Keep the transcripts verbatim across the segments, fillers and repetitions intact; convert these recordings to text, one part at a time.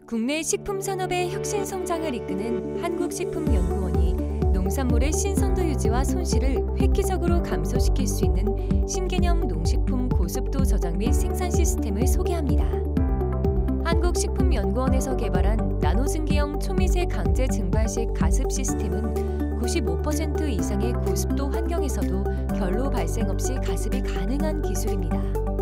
국내 식품 산업의 혁신 성장을 이끄는 한국식품연구원이 농산물의 신선도 유지와 손실을 획기적으로 감소시킬 수 있는 신개념 농식품 고습도 저장 및 생산 시스템을 소개합니다. 한국식품연구원에서 개발한 나노증기형 초미세 강제 증발식 가습 시스템은 구십오 퍼센트 이상의 고습도 환경에서도 결로 발생 없이 가습이 가능한 기술입니다.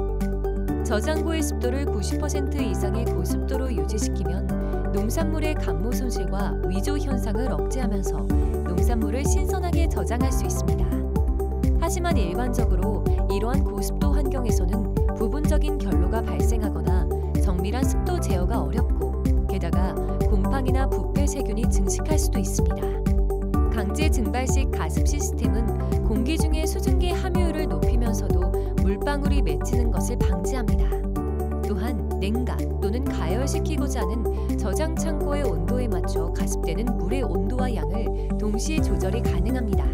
저장고의 습도를 구십 퍼센트 이상의 고습도로 유지시키면 농산물의 감모 손실과 위조 현상을 억제하면서 농산물을 신선하게 저장할 수 있습니다. 하지만 일반적으로 이러한 고습도 환경에서는 부분적인 결로가 발생하거나 정밀한 습도 제어가 어렵고 게다가 곰팡이나 부패 세균이 증식할 수도 있습니다. 강제 증발식 가습 시스템은 공기 중의 수증기 함유율을 높이면서도 물방울이 맺히는 것을 방지합니다. 또한 냉각 또는 가열시키고자 하는 저장 창고의 온도에 맞춰 가습되는 물의 온도와 양을 동시에 조절이 가능합니다.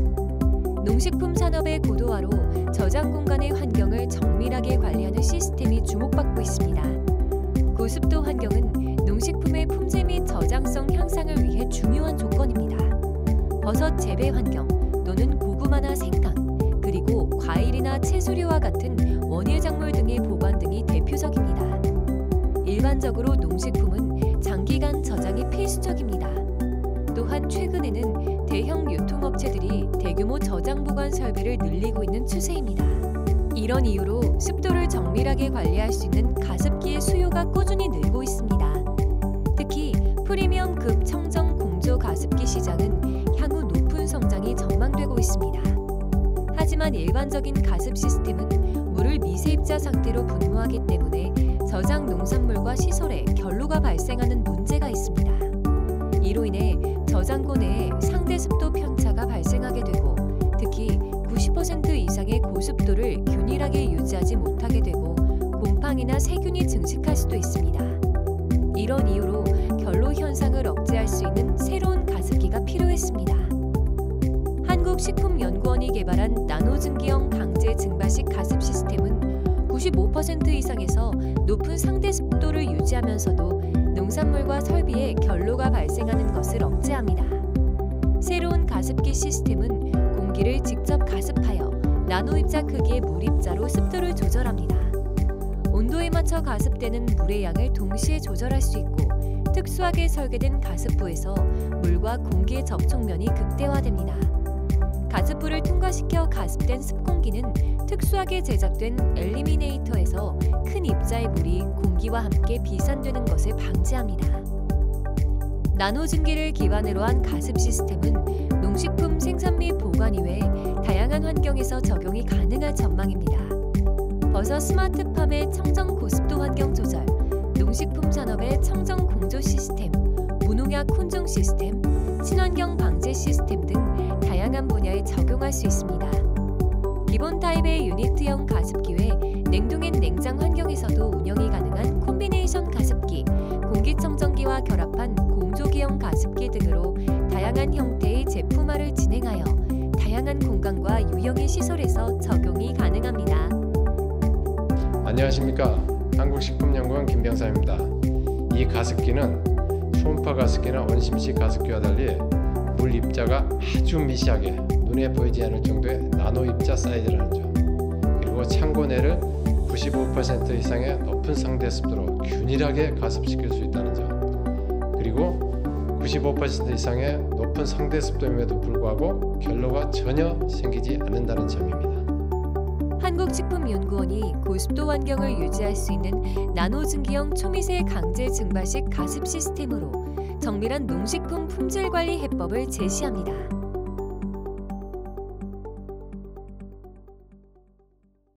농식품 산업의 고도화로 저장 공간의 환경을 정밀하게 관리하는 시스템이 주목받고 있습니다. 고습도 환경은 농식품의 품질 및 저장성 향상을 위해 중요한 조건입니다. 버섯 재배 환경 또는 고구마나 생강, 그리고 과일이나 채소류와 같은 원예 작물 등의 보관 등이 대표적입니다. 일반적으로 농식품은 장기간 저장이 필수적입니다. 또한 최근에는 대형 유통업체들이 대규모 저장 보관 설비를 늘리고 있는 추세입니다. 이런 이유로 습도를 정밀하게 관리할 수 있는 가습기의 수요가 꾸준히 늘고 있습니다. 특히 프리미엄급 청정 공조 가습기 시장은 향후 높은 성장이 전망되고 있습니다. 하지만 일반적인 가습 시스템은 물을 미세입자 상태로 분무하기 때문에 저장 농산물과 시설에 결로가 발생하는 문제가 있습니다. 이로 인해 저장고 내에 상대 습도 편차가 발생하게 되고 특히 구십 퍼센트 이상의 고습도를 균일하게 유지하지 못하게 되고 곰팡이나 세균이 증식할 수도 있습니다. 이런 이유로 결로 현상을 억제할 수 있는 새로운 가습기가 필요했습니다. 한국식품연구원이 개발한 나노증기형 강제 증발식 가습 시스템은 구십오 퍼센트 이상에서 높은 상대 습도를 유지하면서도 농산물과 설비에 결로가 발생하는 것을 억제합니다. 새로운 가습기 시스템은 공기를 직접 가습하여 나노입자 크기의 물입자로 습도를 조절합니다. 온도에 맞춰 가습되는 물의 양을 동시에 조절할 수 있고 특수하게 설계된 가습부에서 물과 공기의 접촉면이 극대화됩니다. 가습부를 통과시켜 가습된 습공기는 특수하게 제작된 엘리미네이터에서 큰 입자의 물이 공기와 함께 비산되는 것을 방지합니다. 나노증기를 기반으로 한 가습 시스템은 농식품 생산 및 보관 이외 다양한 환경에서 적용이 가능한 전망입니다. 버섯 스마트팜의 청정 고습도 환경 조절, 농식품 산업의 청정 공조 시스템, 무농약 혼종 시스템, 친환경 방제 시스템 등 다양한 분야에 적용할 수 있습니다. 기본 타입의 유니트형 가습기 외 냉동앤 냉장 환경에서도 운영이 가능한 콤비네이션 가습기, 공기청정기와 결합한 공조기형 가습기 등으로 다양한 형태의 제품화를 진행하여 다양한 공간과 유형의 시설에서 적용이 가능합니다. 안녕하십니까. 한국식품연구원 김병삼입니다. 이 가습기는 초음파 가습기나 원심식 가습기와 달리 물 입자가 아주 미세하게 눈에 보이지 않을 정도의 나노 입자 사이즈라는 점, 그리고 창고 내를 구십오 퍼센트 이상의 높은 상대 습도로 균일하게 가습시킬 수 있다는 점, 그리고 구십오 퍼센트 이상의 높은 상대 습도임에도 불구하고 결로가 전혀 생기지 않는다는 점입니다. 한국식품연구원이 고습도 환경을 유지할 수 있는 나노증기형 초미세 강제 증발식 가습 시스템으로 정밀한 농식품 품질 관리 해법을 제시합니다.